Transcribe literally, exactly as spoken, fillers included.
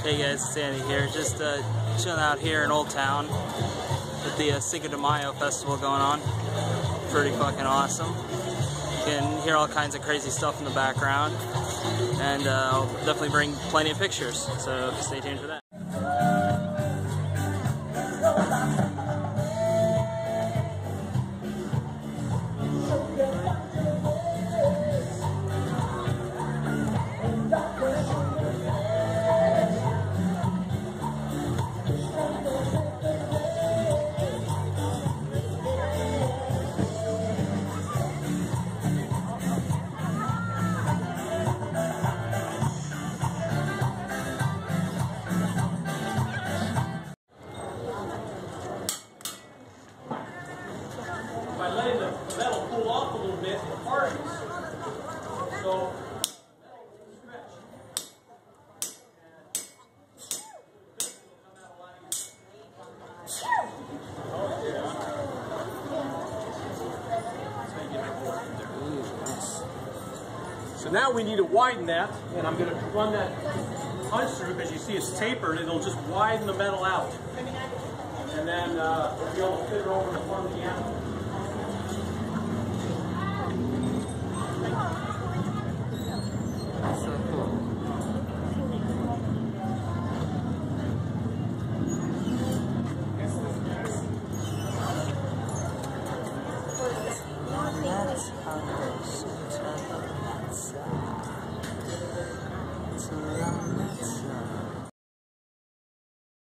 Hey guys, it's Andy here, just uh, chilling out here in Old Town with the uh, Cinco De Mayo festival going on. Pretty fucking awesome. You can hear all kinds of crazy stuff in the background, and uh, I'll definitely bring plenty of pictures, so stay tuned for that. By letting the metal cool off a little bit, it hardens. So, stretch. So now we need to widen that, and I'm going to run that punch through because you see it's tapered. It'll just widen the metal out, and then uh, we'll be able to fit it over the front of the amp.